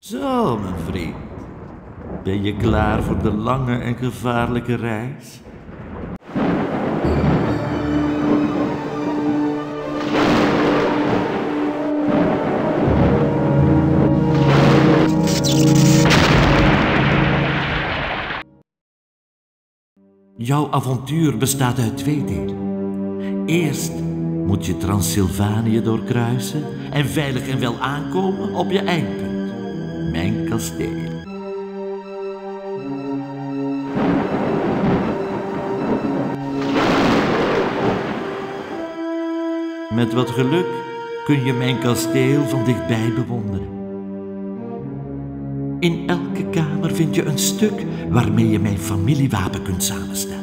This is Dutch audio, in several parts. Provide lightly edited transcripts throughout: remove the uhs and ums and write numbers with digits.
Zo, mijn vriend. Ben je klaar voor de lange en gevaarlijke reis? Jouw avontuur bestaat uit 2 delen. Eerst moet je Transylvanië doorkruisen en veilig en wel aankomen op je eindpunt, mijn kasteel. Met wat geluk kun je mijn kasteel van dichtbij bewonderen. In elke kamer vind je een stuk waarmee je mijn familiewapen kunt samenstellen.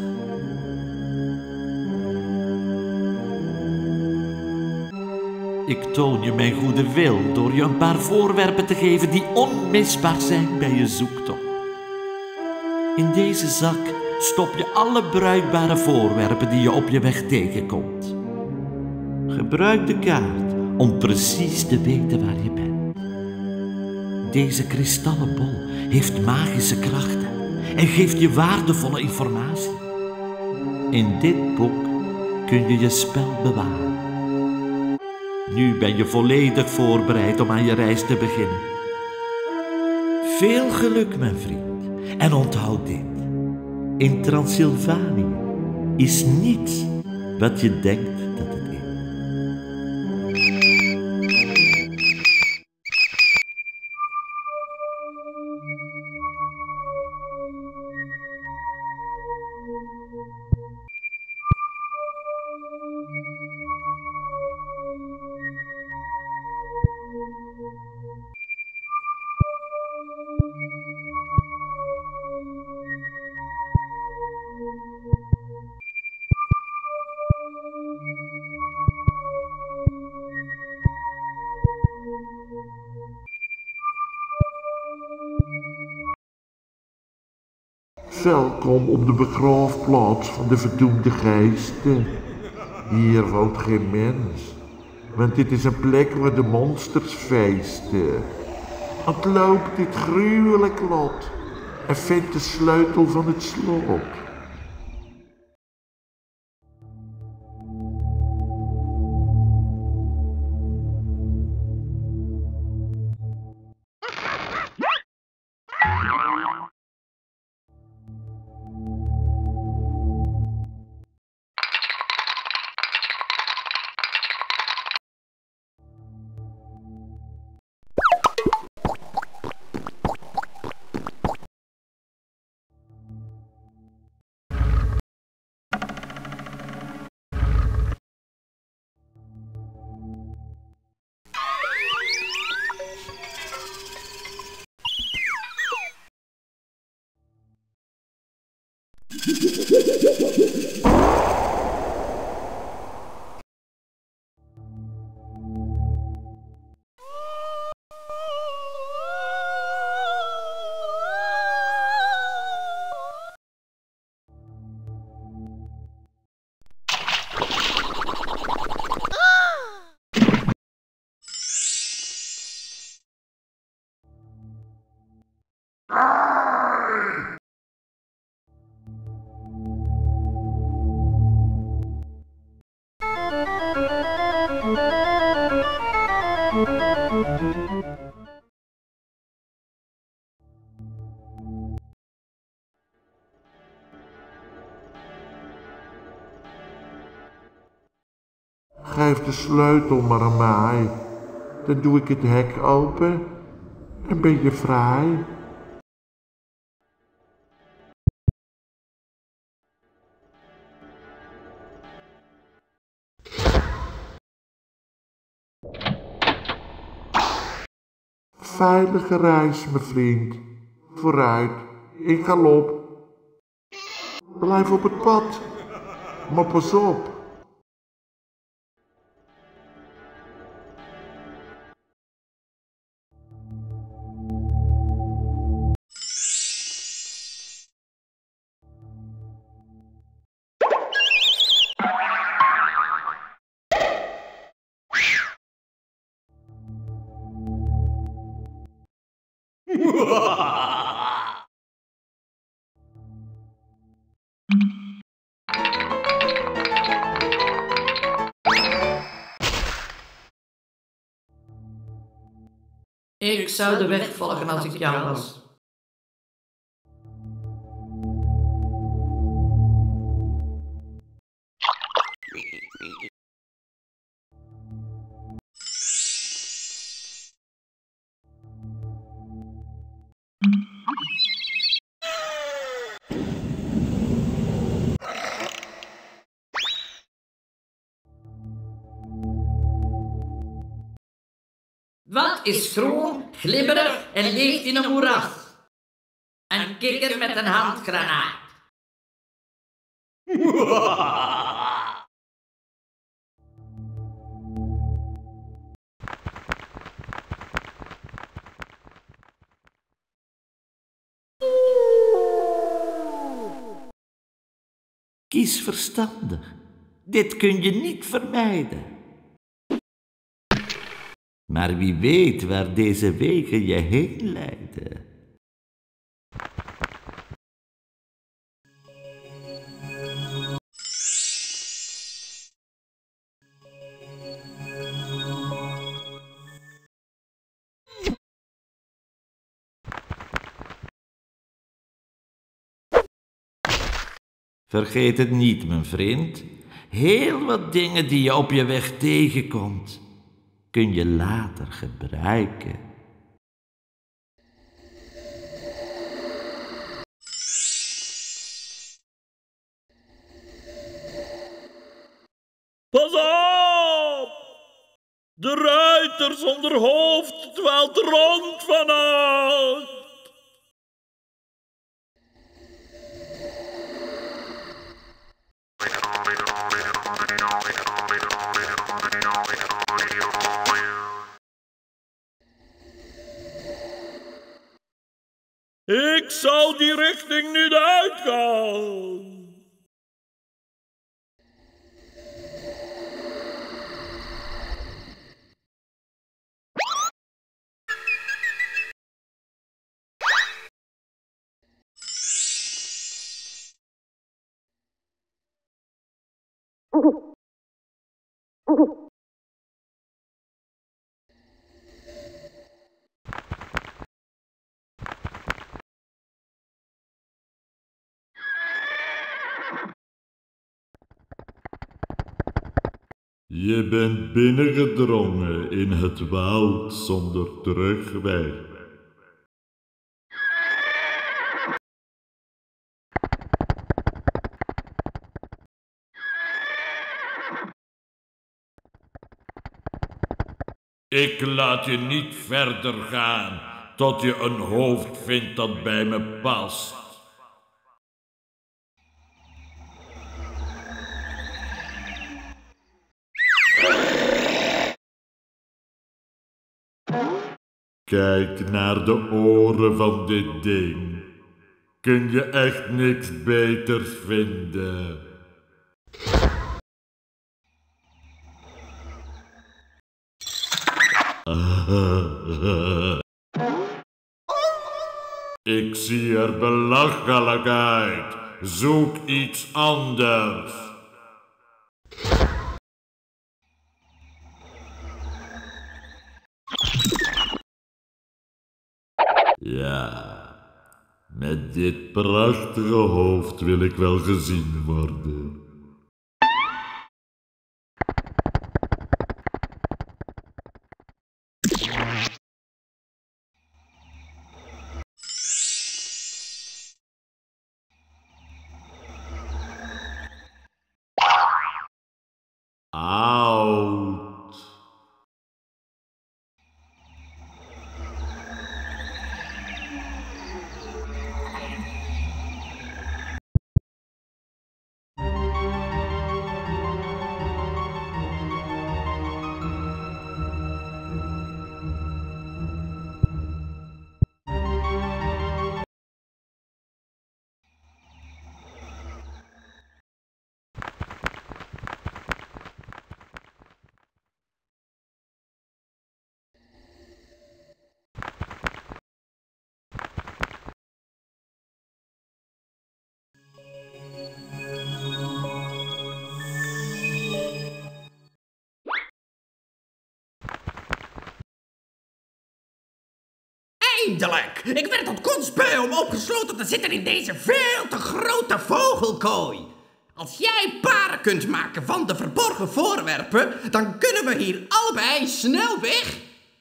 Ik toon je mijn goede wil door je een paar voorwerpen te geven die onmisbaar zijn bij je zoektocht. In deze zak stop je alle bruikbare voorwerpen die je op je weg tegenkomt. Gebruik de kaart om precies te weten waar je bent. Deze kristallen bol heeft magische krachten en geeft je waardevolle informatie. In dit boek kun je je spel bewaren. Nu ben je volledig voorbereid om aan je reis te beginnen. Veel geluk, mijn vriend. En onthoud dit. In Transylvanië is niets wat je denkt dat het is. Welkom op de begraafplaats van de verdoemde geesten. Hier woont geen mens, want dit is een plek waar de monsters feesten. Ontloop dit gruwelijk lot en vind de sleutel van het slot. Geef de sleutel maar aan mij, dan doe ik het hek open en ben je vrij. Veilige reis, mijn vriend. Vooruit, in galop. Blijf op het pad, maar pas op. Ik zou de weg volgen als ik jou was. Wat is groen, glibberig en ligt in een moeras? Een kikker met een handgranaat. Kies verstandig. Dit kun je niet vermijden. Maar wie weet waar deze wegen je heen leiden. Vergeet het niet, mijn vriend. Heel wat dingen die je op je weg tegenkomt, kun je later gebruiken. Pas op! De ruiter zonder hoofd dwaalt rond vannacht. Ik zou die richting niet uitgaan. Je bent binnengedrongen in het woud zonder terugweg. Ik laat je niet verder gaan tot je een hoofd vindt dat bij me past. Kijk naar de oren van dit ding. Kun je echt niks beters vinden? Ik zie er belachelijk uit. Zoek iets anders. Ja, met dit prachtige hoofd wil ik wel gezien worden. Oud. eindelijk! Ik werd tot kotsbeu om opgesloten te zitten in deze veel te grote vogelkooi. Als jij paren kunt maken van de verborgen voorwerpen, dan kunnen we hier allebei snel weg.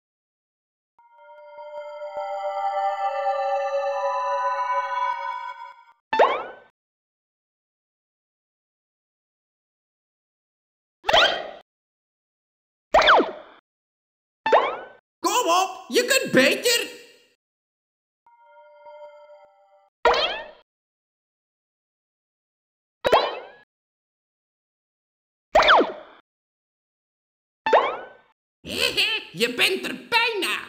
Kom op, je kunt beter. Je bent er bijna.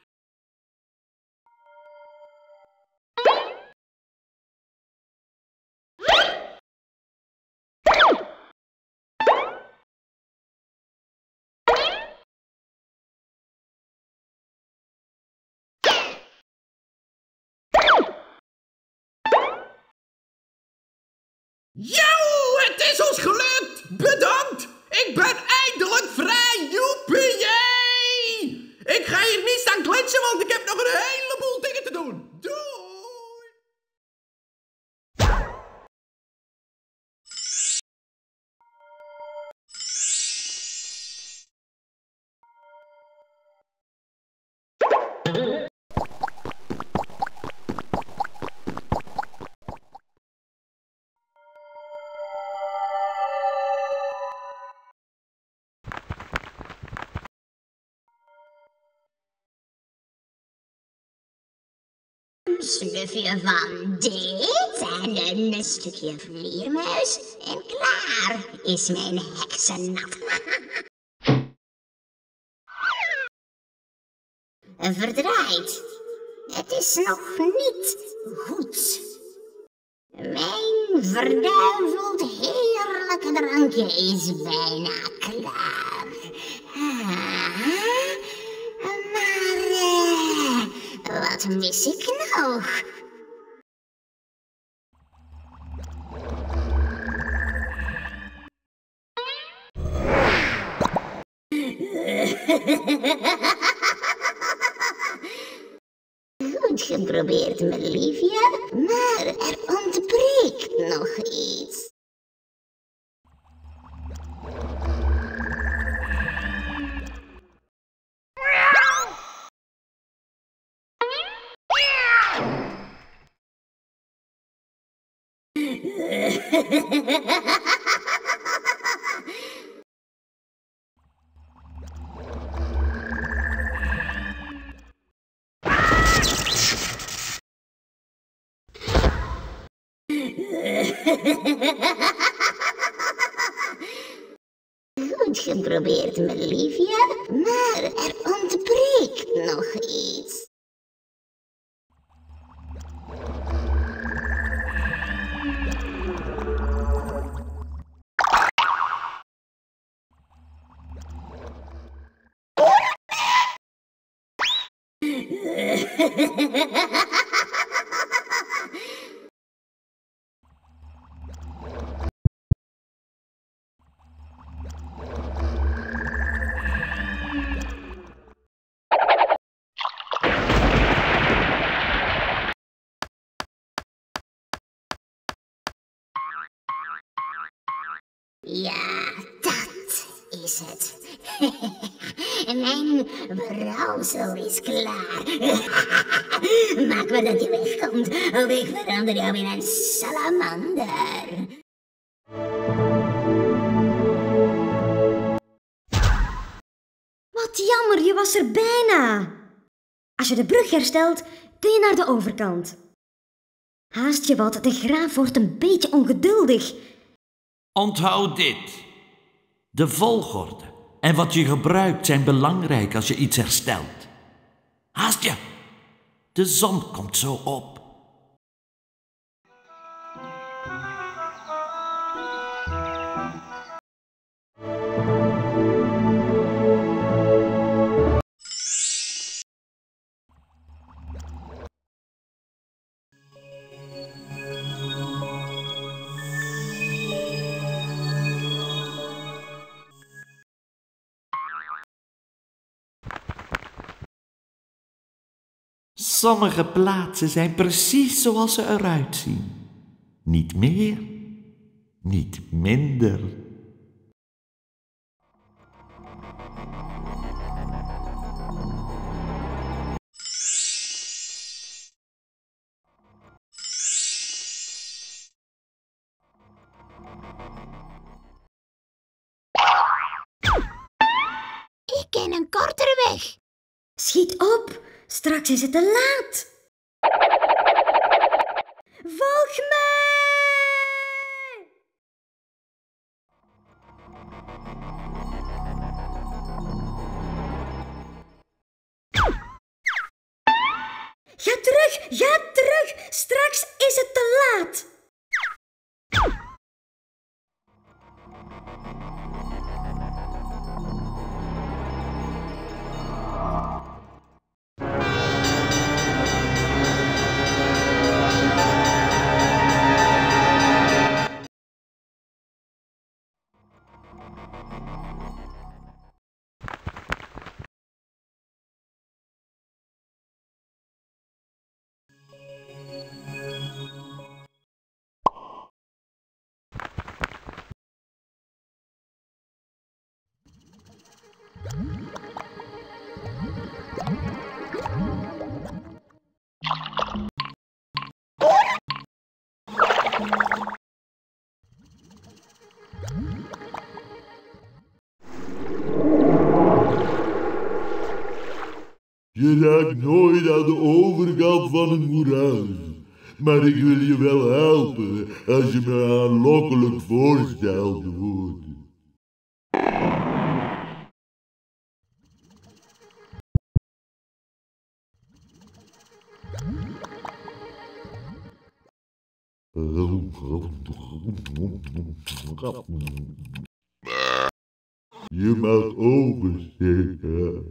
Joe, het is ons gelukt! Bedankt! Ik ben eindelijk vrij! Joepie! Ik ga hier niet staan kletsen, want ik heb nog een heleboel dingen te doen. Doei! Een snufje van dit en een stukje vleermuis en klaar is mijn heksennat. Verdraaid. Het is nog niet goed. Mijn verduiveld heerlijke drankje is bijna klaar. Maar wat mis ik nog? Goed geprobeerd, mijn liefje, maar er ontbreekt nog iets. Goed geprobeerd, mijn liefje, maar er ontbreekt nog iets. Ja, dat is het. Mijn brouwsel is klaar. Maak maar dat je wegkomt, of ik verander jou in een salamander. Wat jammer, je was er bijna. Als je de brug herstelt, kun je naar de overkant. Haast je wat, de graaf wordt een beetje ongeduldig. Onthoud dit. De volgorde en wat je gebruikt zijn belangrijk als je iets herstelt. Haast je. De zon komt zo op. Sommige plaatsen zijn precies zoals ze eruit zien. Niet meer, niet minder. Ik ken een kortere weg. Schiet op, straks is het te laat. Volg mij! Ga terug, straks is het te laat. Je raakt nooit aan de overkant van het moeras. Maar ik wil je wel helpen als je me aanlokkelijk voorstelt te worden. Je mag opensteken.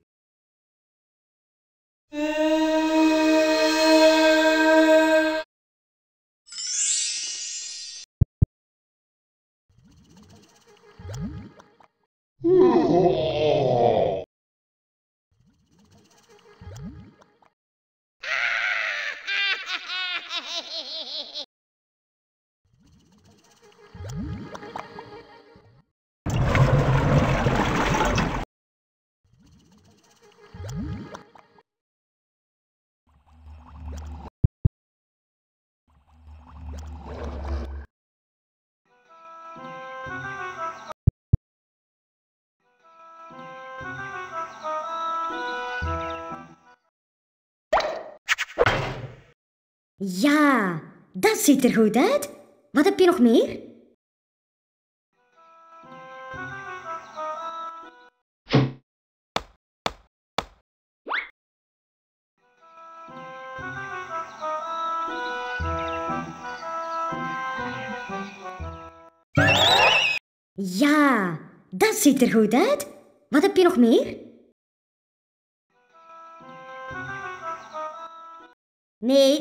Ja, dat ziet er goed uit. Wat heb je nog meer? Ja, dat ziet er goed uit. Wat heb je nog meer? Nee.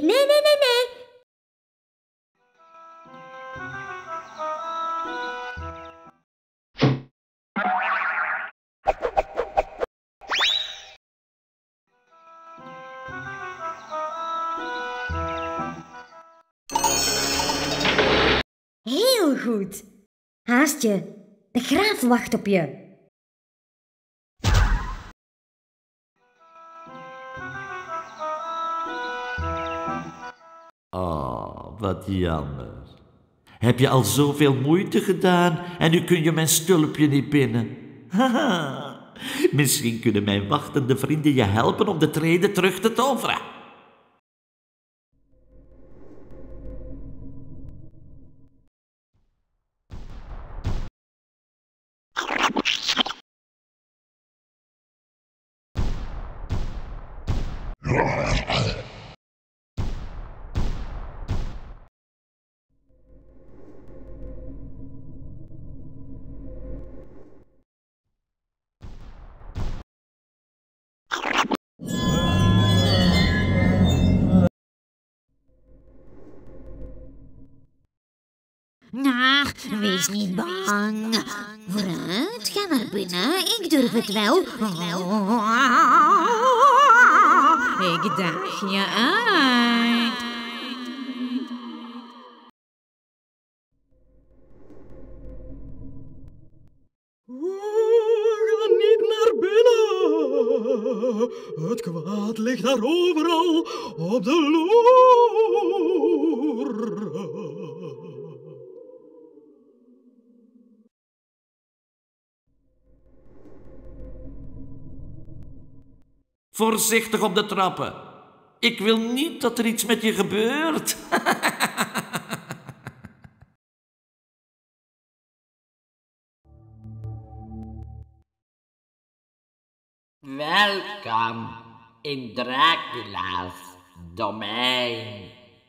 Heel goed. Haast je. De graaf wacht op je. Oh, wat jammer. Heb je al zoveel moeite gedaan en nu kun je mijn stulpje niet binnen? Haha, misschien kunnen mijn wachtende vrienden je helpen om de treden terug te toveren. Nou, wees niet bang. Vooruit, ga naar binnen. Ik durf het wel. Ik daag je uit. Ga niet naar binnen. Het kwaad ligt daar overal op de loer. Voorzichtig op de trappen. Ik wil niet dat er iets met je gebeurt. Welkom in Dracula's domein.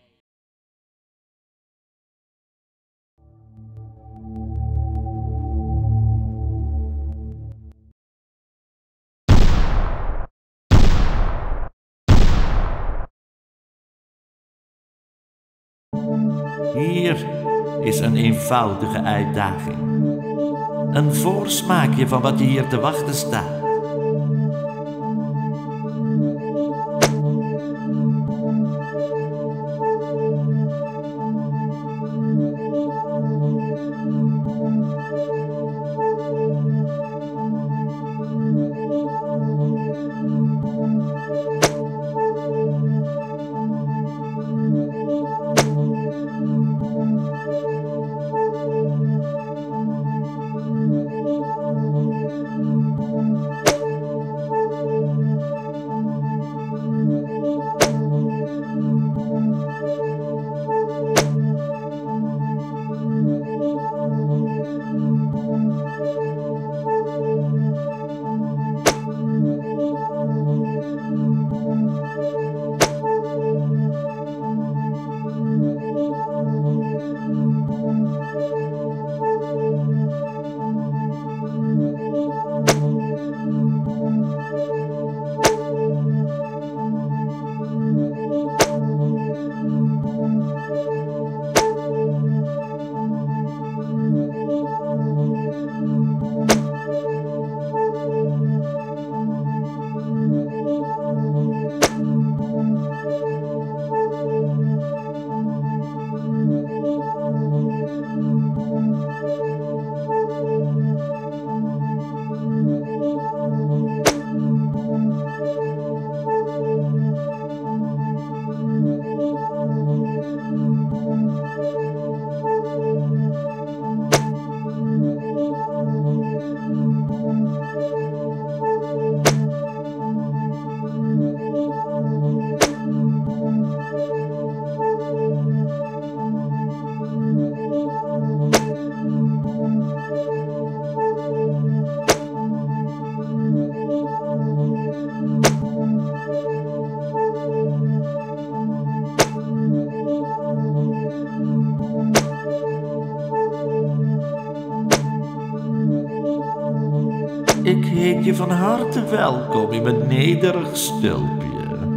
Hier is een eenvoudige uitdaging. Een voorsmaakje van wat je hier te wachten staat. Ik heet je van harte welkom in mijn nederig stulpje.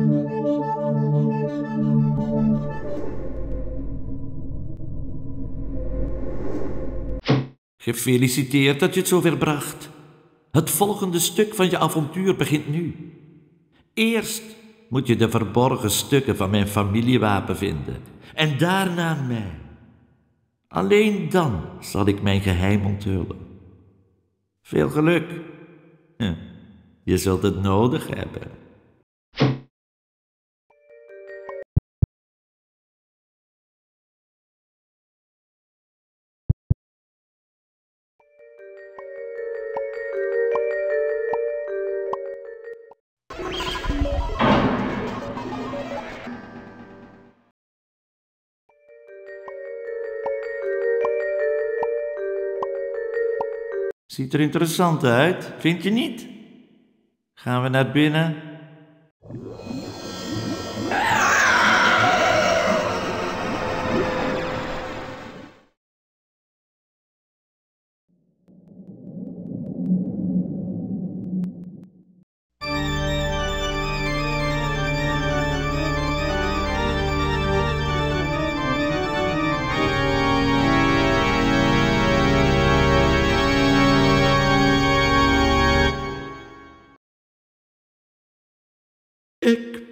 Gefeliciteerd dat je het zover bracht. Het volgende stuk van je avontuur begint nu. Eerst moet je de verborgen stukken van mijn familiewapen vinden en daarna mij. Alleen dan zal ik mijn geheim onthullen. Veel geluk. Je zult het nodig hebben. Ziet er interessant uit, vind je niet? Gaan we naar binnen?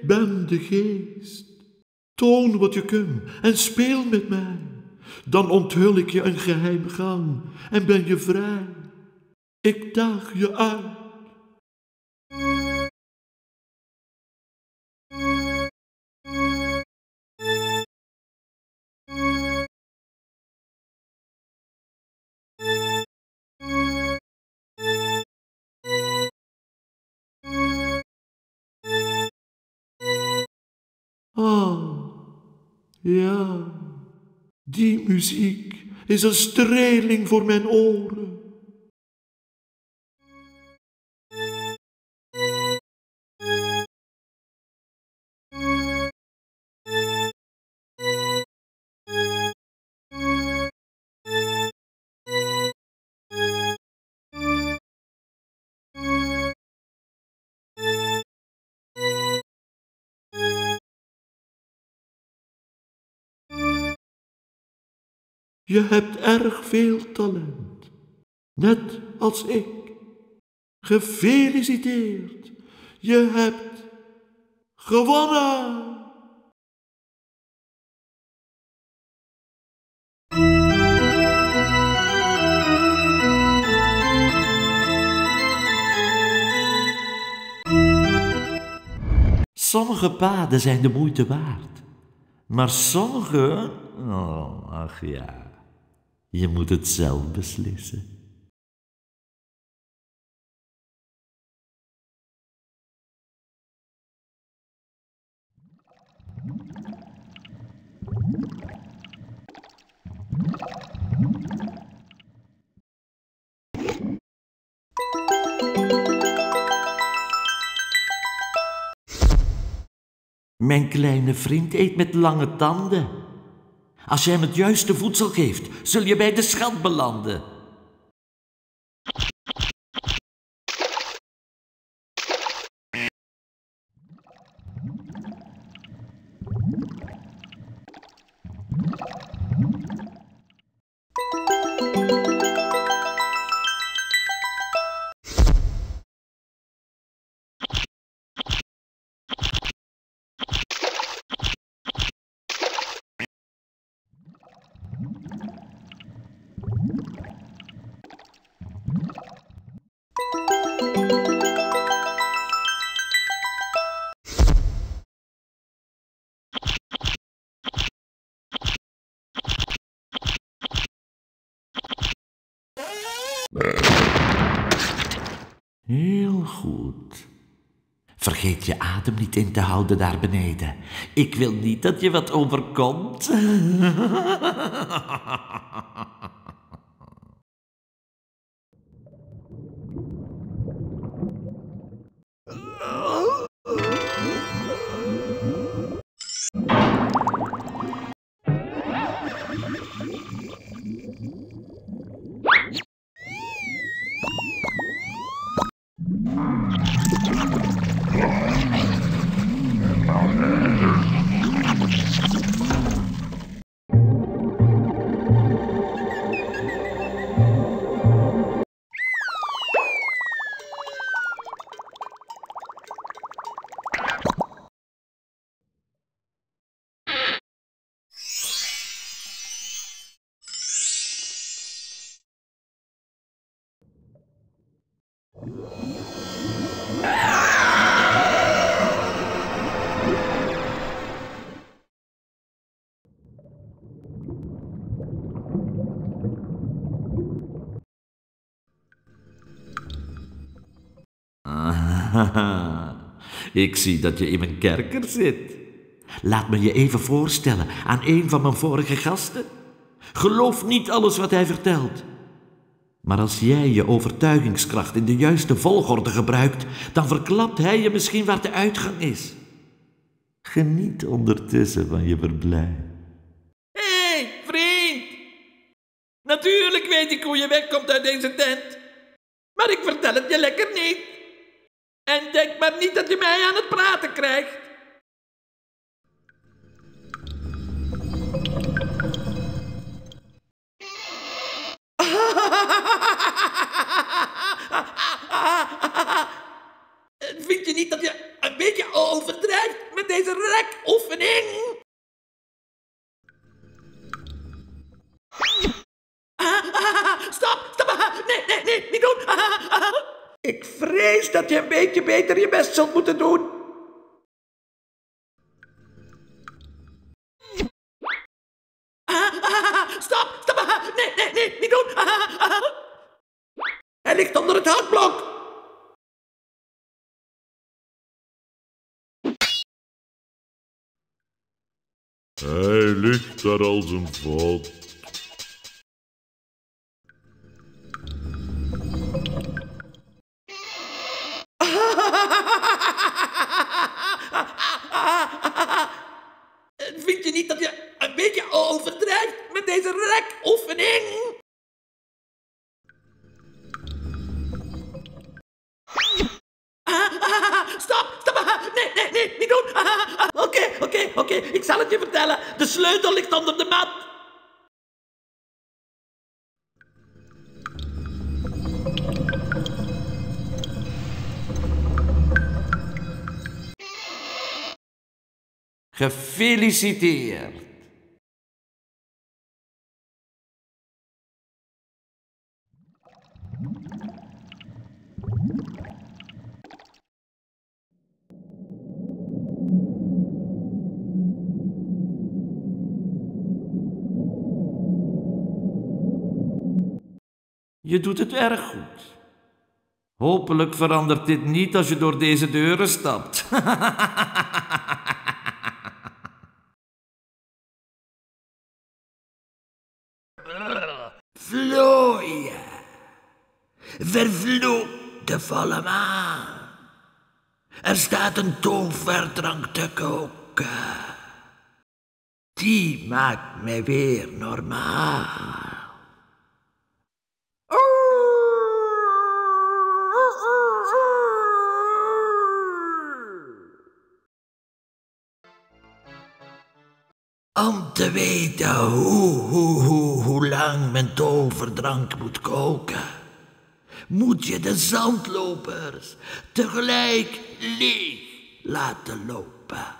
ben de geest. Toon wat je kunt en speel met mij. Dan onthul ik je een geheime gang en ben je vrij. Ik daag je uit. Ah, ja, die muziek is een streling voor mijn oren. Je hebt erg veel talent, net als ik. Gefeliciteerd, je hebt gewonnen! Sommige paden zijn de moeite waard, maar sommige, oh, ach ja, je moet het zelf beslissen. Mijn kleine vriend eet met lange tanden. Als je hem het juiste voedsel geeft, zul je bij de schat belanden. Heel goed. Vergeet je adem niet in te houden daar beneden. Ik wil niet dat je wat overkomt. Ik zie dat je in mijn kerker zit. Laat me je even voorstellen aan een van mijn vorige gasten. Geloof niet alles wat hij vertelt. Maar als jij je overtuigingskracht in de juiste volgorde gebruikt, dan verklapt hij je misschien waar de uitgang is. Geniet ondertussen van je verblijf. Hé, vriend! Natuurlijk weet ik hoe je wegkomt uit deze tent. Maar ik vertel het je lekker niet. En denk maar niet dat je mij aan het praten krijgt. Vind je niet dat je een beetje overdrijft met vrees dat je een beetje beter je best zult moeten doen. Stop, stop, nee, niet doen. Hij ligt onder het houtblok. Hij ligt daar als een vat. Vind je niet dat je een beetje overdrijft met deze rekoefening? Stop, nee, niet doen. Oké, ik zal het je vertellen. De sleutel ligt onder de mat. Gefeliciteerd. Je doet het erg goed. Hopelijk verandert dit niet als je door deze deuren stapt. Vlooien. Vervloekte volle maan. Er staat een toverdrank te koken. Die maakt mij weer normaal. Om te weten hoe lang mijn toverdrank moet koken, moet je de zandlopers tegelijk leeg laten lopen.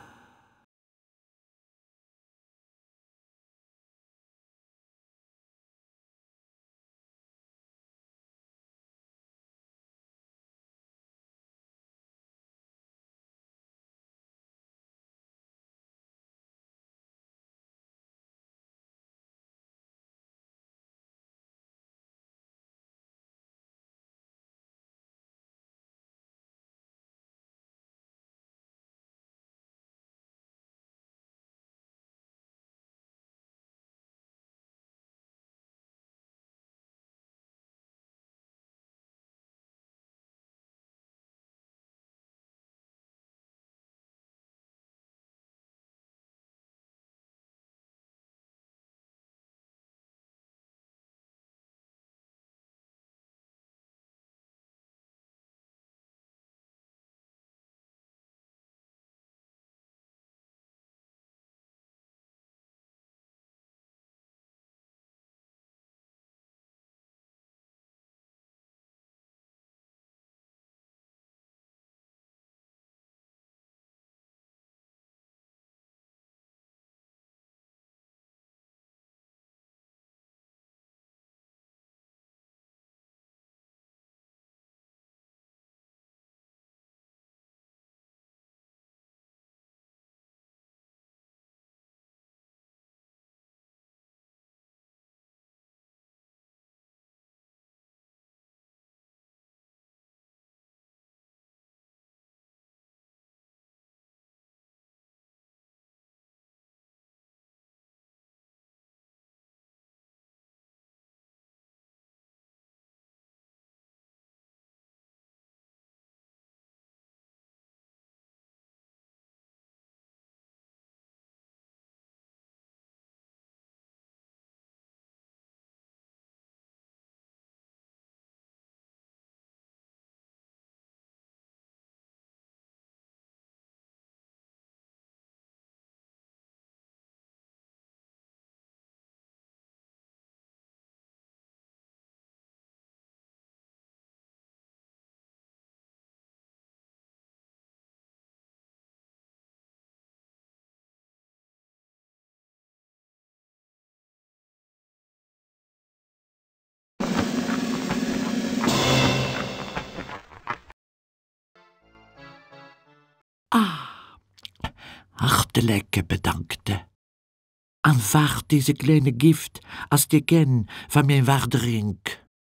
hartelijk bedankte. Aanvaard deze kleine gift als teken van mijn waardering.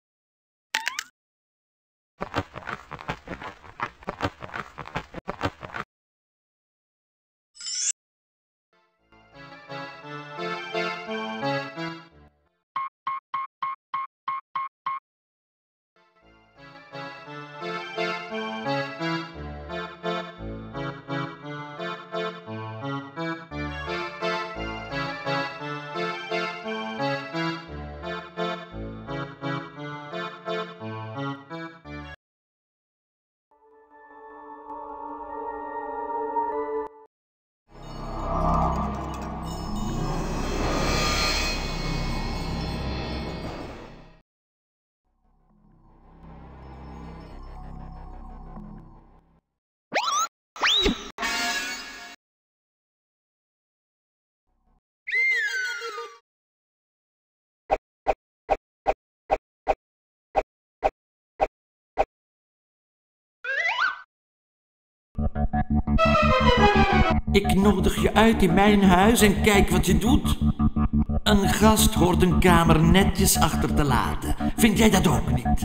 Ik nodig je uit in mijn huis en kijk wat je doet. Een gast hoort een kamer netjes achter te laten. Vind jij dat ook niet?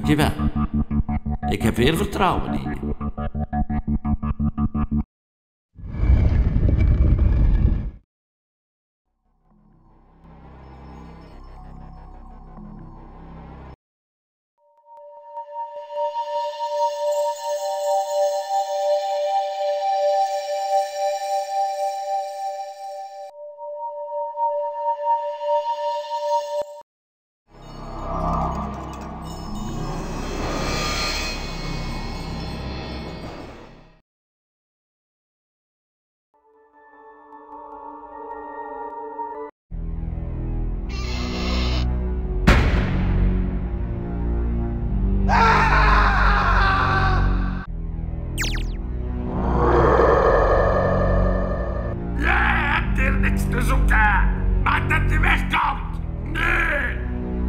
Jawel, ik heb weer vertrouwen in je. Te zoeken! Maak dat je wegkomt! Nee!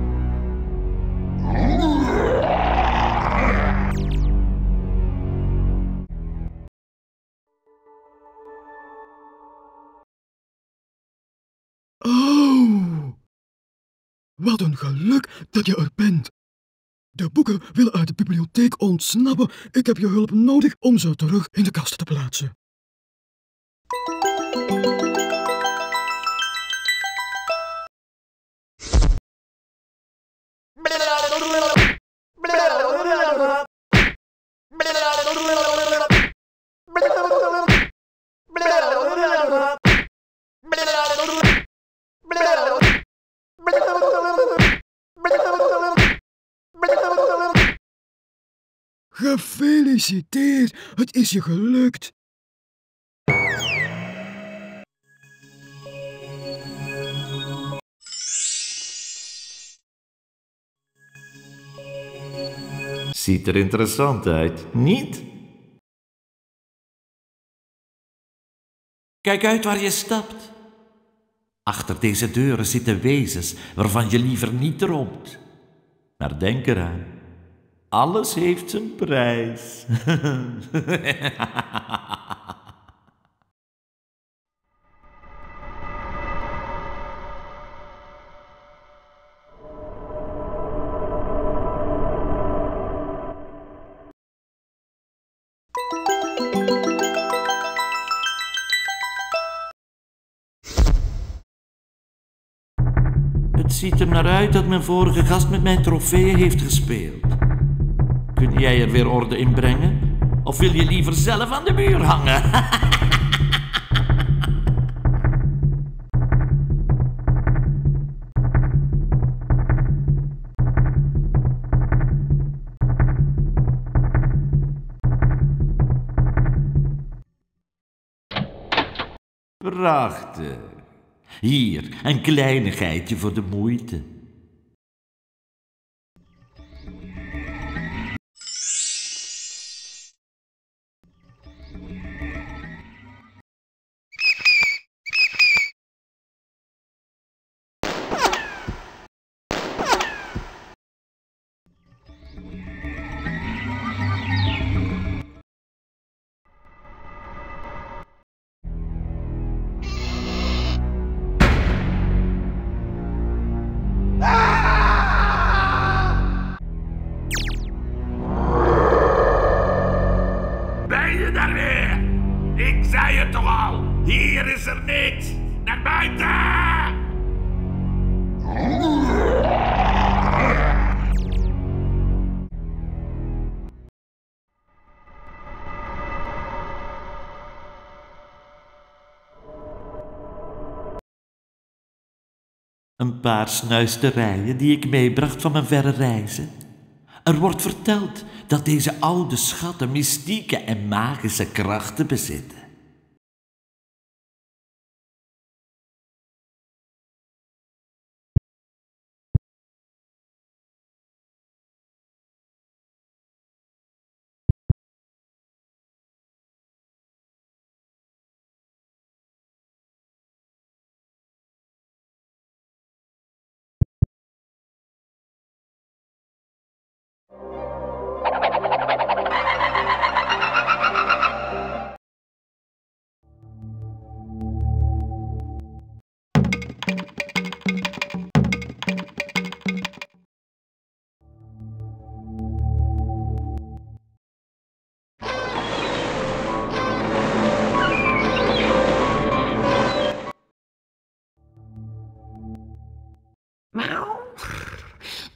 Oh! Wat een geluk dat je er bent. De boeken willen uit de bibliotheek ontsnappen. Ik heb je hulp nodig om ze terug in de kast te plaatsen. Gefeliciteerd, het is je gelukt. Ziet er interessant uit, niet? Kijk uit waar je stapt. Achter deze deuren zitten wezens waarvan je liever niet droomt. Maar denk eraan, alles heeft zijn prijs. Het ziet er naar uit dat mijn vorige gast met mijn trofeeën heeft gespeeld. Kun jij er weer orde in brengen? Of wil je liever zelf aan de muur hangen? Prachtig. Hier, een kleinigheidje voor de moeite. Ben je daar weer? Ik zei het toch al, hier is er niks. Naar buiten! Een paar snuisterijen die ik meebracht van mijn verre reizen. Er wordt verteld dat deze oude schatten mystieke en magische krachten bezitten.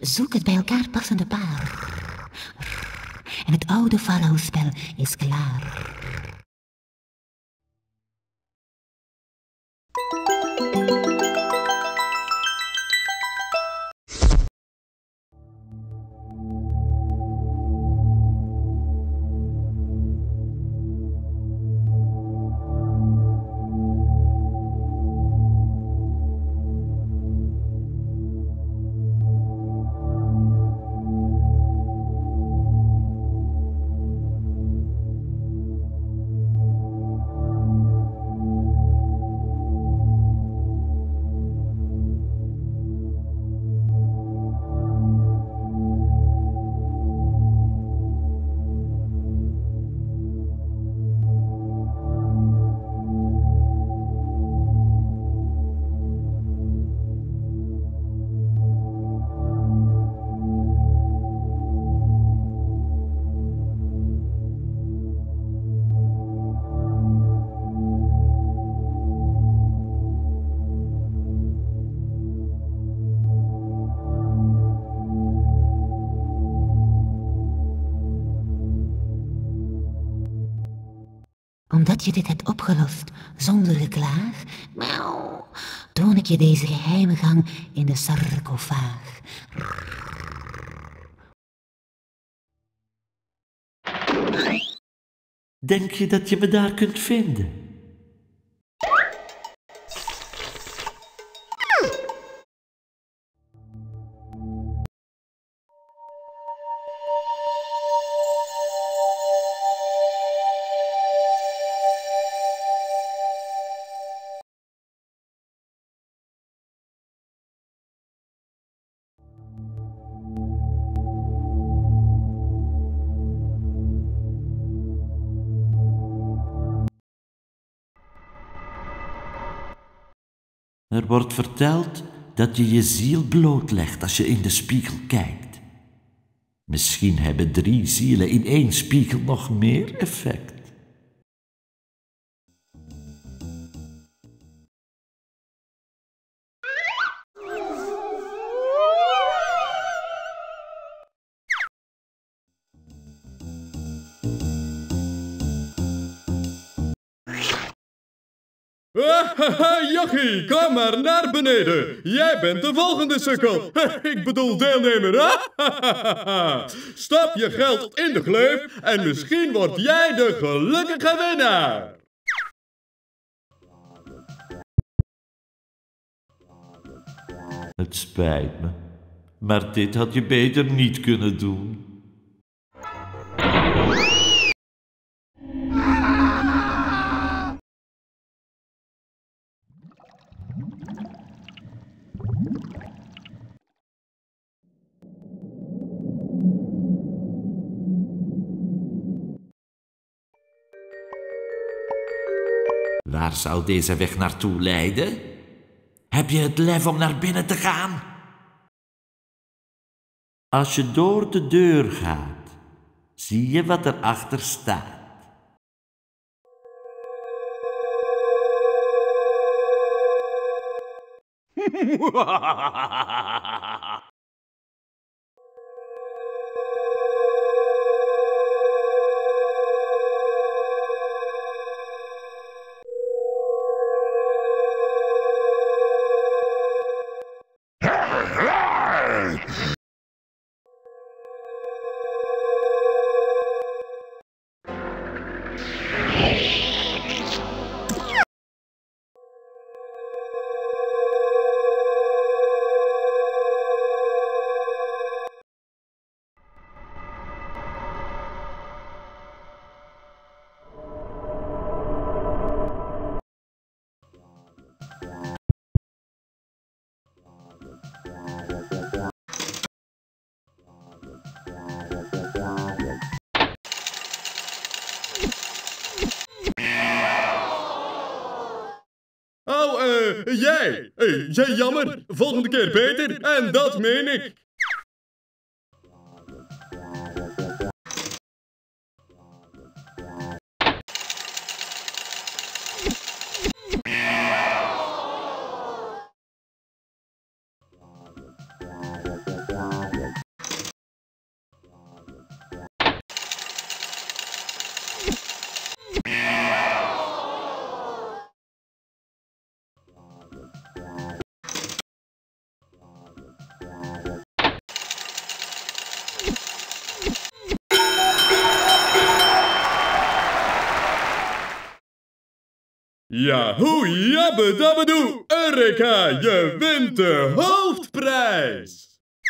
Zoek het bij elkaar passende paar. En het oude faraospel is klaar. Omdat je dit hebt opgelost zonder geklaag, toon ik je deze geheime gang in de sarcofaag. Denk je dat je me daar kunt vinden? Er wordt verteld dat je je ziel blootlegt als je in de spiegel kijkt. Misschien hebben 3 zielen in 1 spiegel nog meer effect. Jochie, kom maar naar beneden. Jij bent de volgende sukkel. Ik bedoel deelnemer. Stap je geld in de gleuf en misschien word jij de gelukkige winnaar. Het spijt me, maar dit had je beter niet kunnen doen. Waar zou deze weg naartoe leiden? Heb je het lef om naar binnen te gaan? Als je door de deur gaat, zie je wat erachter staat. Jij! Jij jammer, volgende keer beter en dat meen ik. Yahoo, jabbedabedoe! Eureka, je wint de hoofdprijs!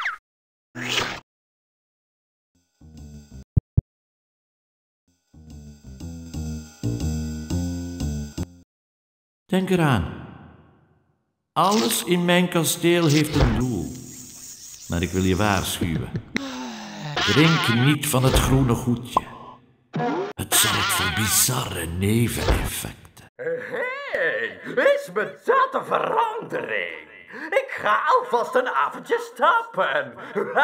Denk eraan. Alles in mijn kasteel heeft een doel. Maar ik wil je waarschuwen. Drink niet van het groene goedje. Het zorgt voor bizarre neveneffecten. Hé, is me dat een verandering? Ik ga alvast een avondje stappen.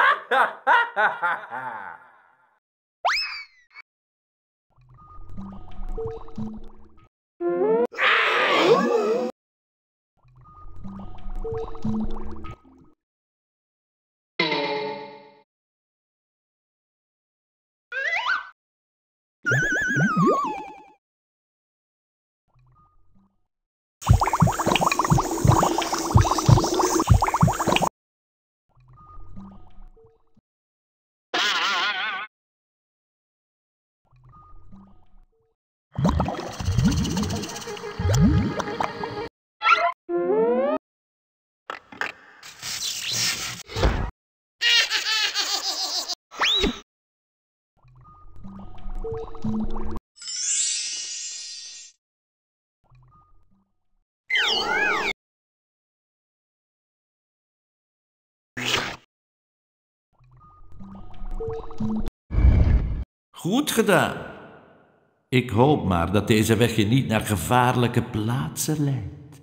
Goed gedaan. Ik hoop maar dat deze weg je niet naar gevaarlijke plaatsen leidt.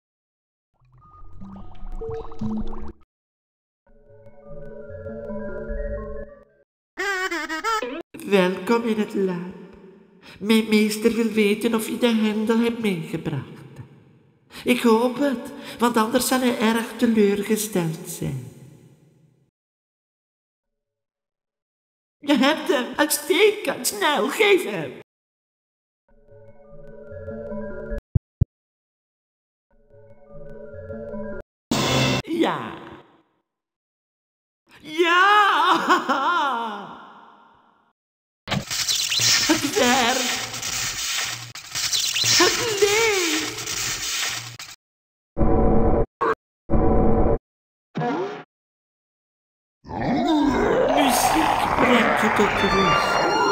Welkom in het lab. Mijn meester wil weten of je de hendel hebt meegebracht. Ik hoop het, want anders zal hij erg teleurgesteld zijn. Je hebt hem, uitstekend, snel, geef hem. Ja. Ja! Het werkt. Het leeft. Muziek brengt je tot rust.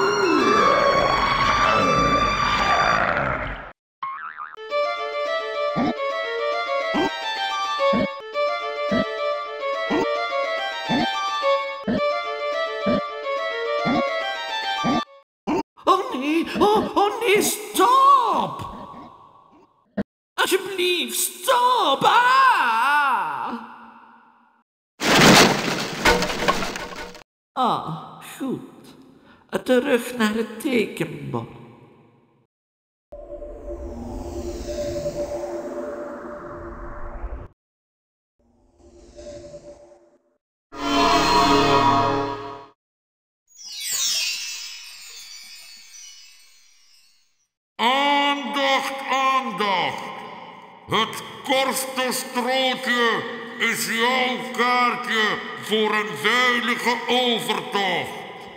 Oh nee, stop! Alsjeblieft, stop! Goed. Terug naar het tekenbord. Aandacht! Het kortste strookje is jouw kaartje voor een veilige overtocht.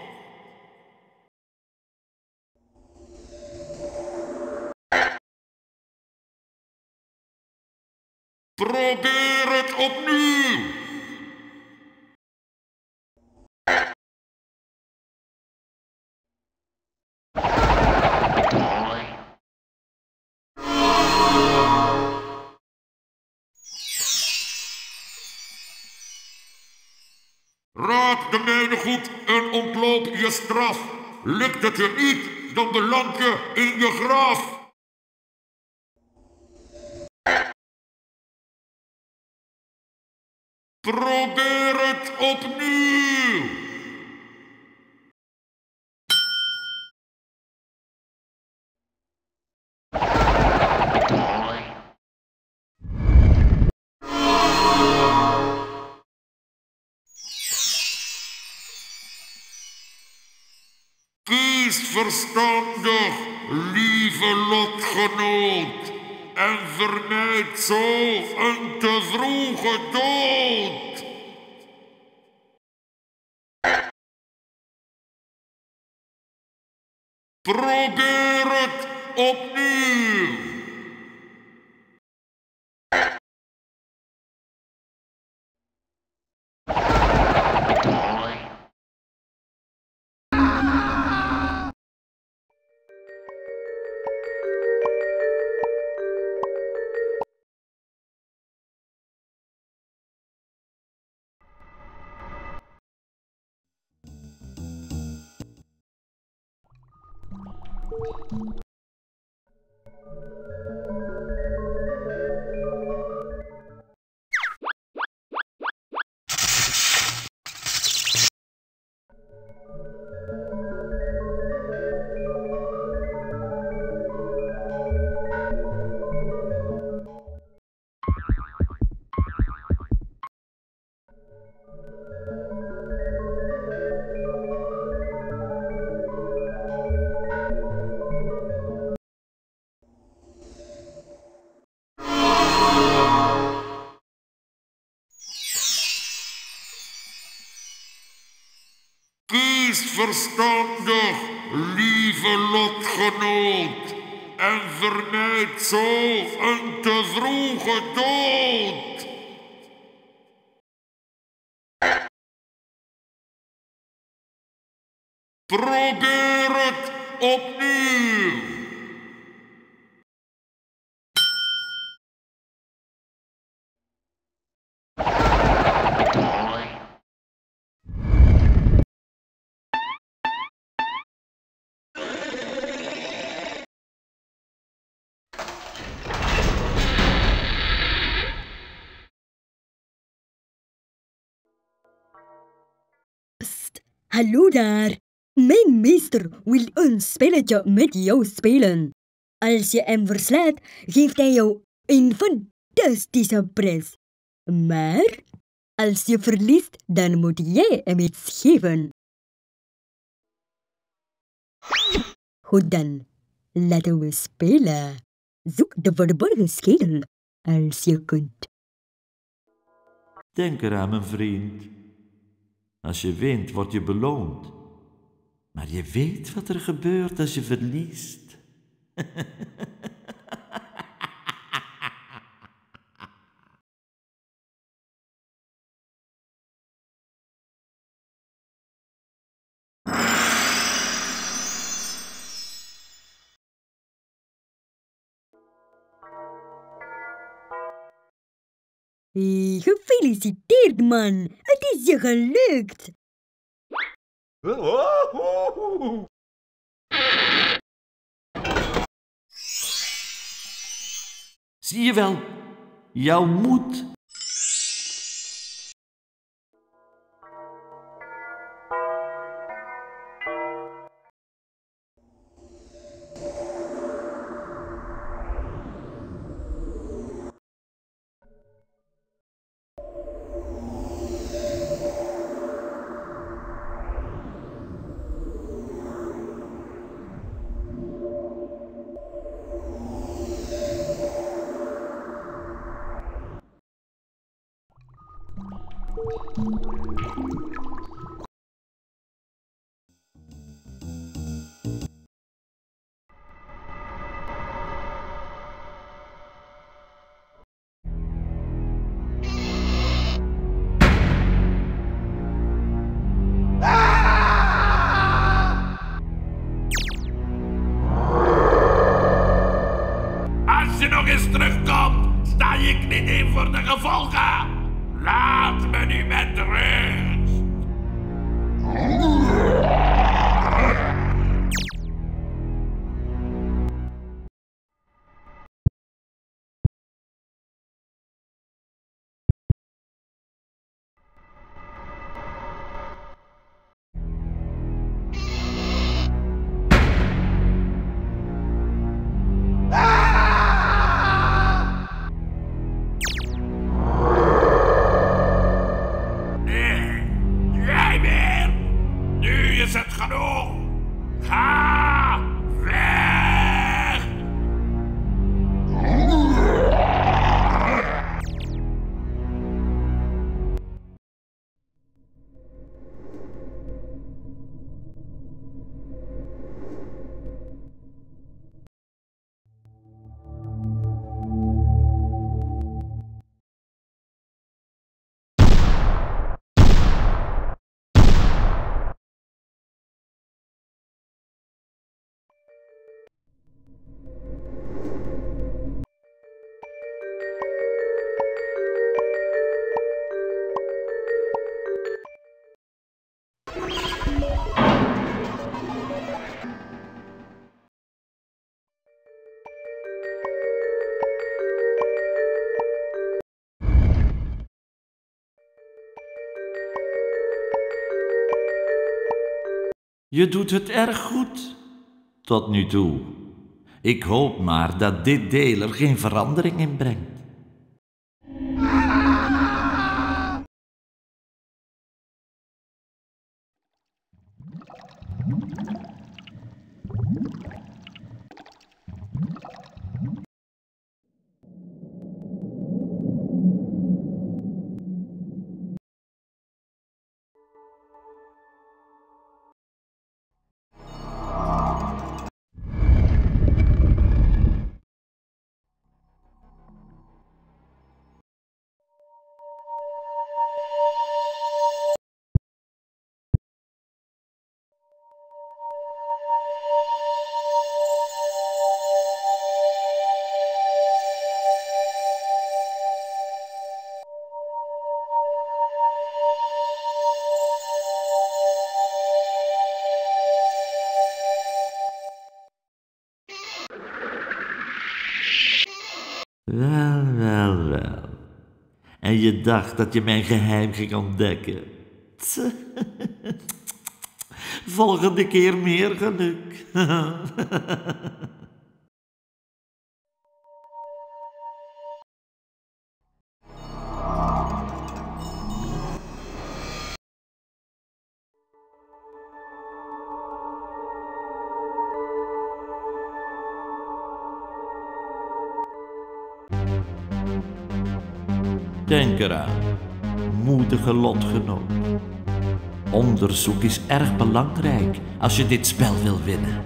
Probeer het opnieuw. Raad de mijne goed en ontloop je straf. Lukt het je niet, dan beland je in je graf. Probeer het opnieuw. Kies verstandig, lieve lotgenoot, en vermijd zo een te vroege dood. Probeer het opnieuw. Kies verstandig, lieve lotgenoot, en vermijd zo een te vroege dood. Probeer het opnieuw. Hallo daar. Mijn meester wil een spelletje met jou spelen. Als je hem verslaat, geeft hij jou een fantastische prijs. Maar als je verliest, dan moet jij hem iets geven. Goed dan, laten we spelen. Zoek de verborgen schedel als je kunt. Denk eraan, mijn vriend. Als je wint, word je beloond. Maar je weet wat er gebeurt als je verliest. Gefeliciteerd, man. Het is je gelukt. Zie je wel, jouw moed. Als je nog eens terugkomt, sta ik niet in voor de gevolgen. Laat me nu met rust. Je doet het erg goed. Tot nu toe. Ik hoop maar dat dit deel er geen verandering in brengt. Wel. En je dacht dat je mijn geheim ging ontdekken. Volgende keer meer geluk. Denk eraan, moedige lotgenoot. Onderzoek is erg belangrijk als je dit spel wil winnen.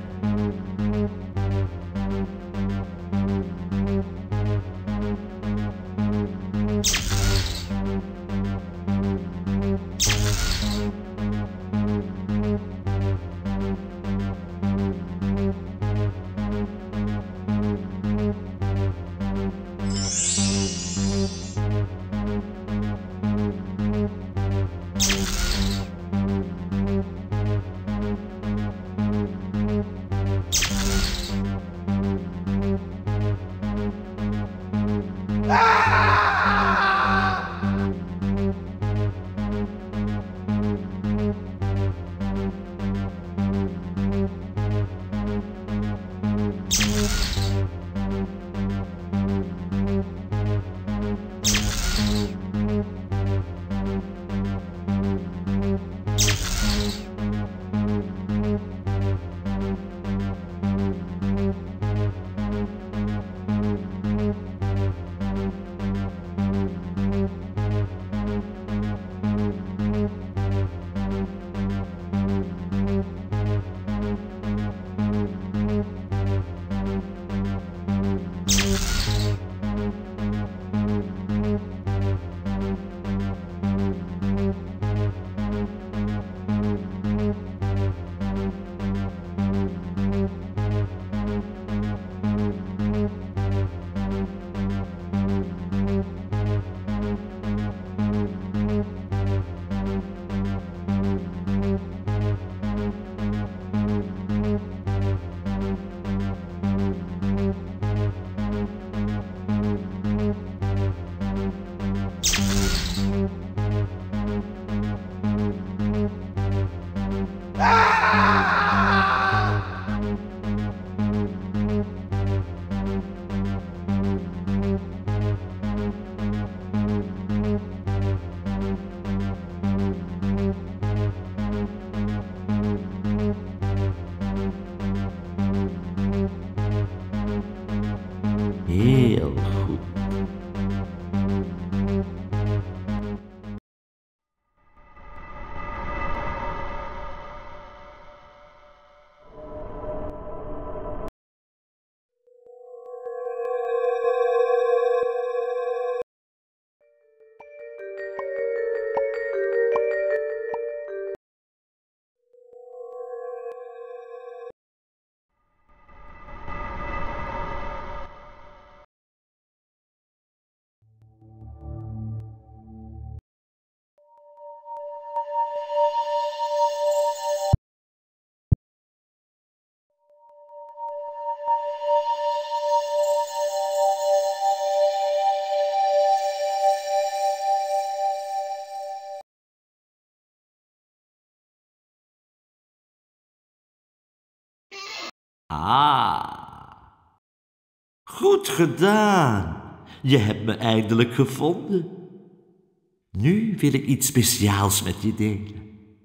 Ah, goed gedaan. Je hebt me eindelijk gevonden. Nu wil ik iets speciaals met je delen.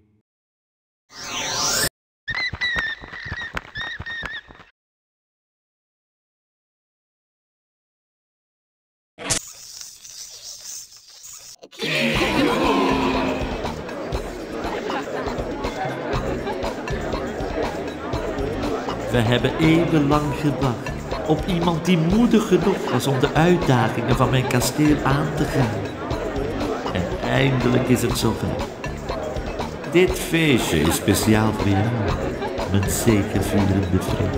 We hebben eeuwenlang gewacht op iemand die moedig genoeg was om de uitdagingen van mijn kasteel aan te gaan. En eindelijk is het zover. Dit feestje is speciaal voor jou, mijn zegevierende vriend.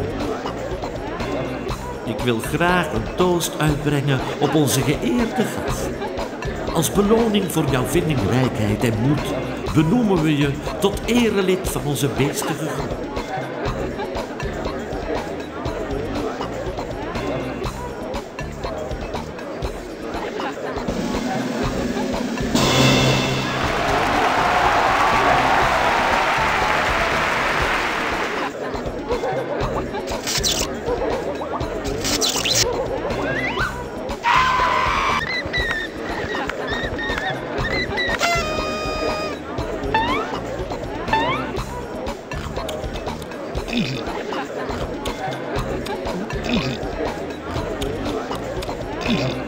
Ik wil graag een toast uitbrengen op onze geëerde gast. Als beloning voor jouw vindingrijkheid en moed benoemen we je tot erelid van onze beestige groep. Easy.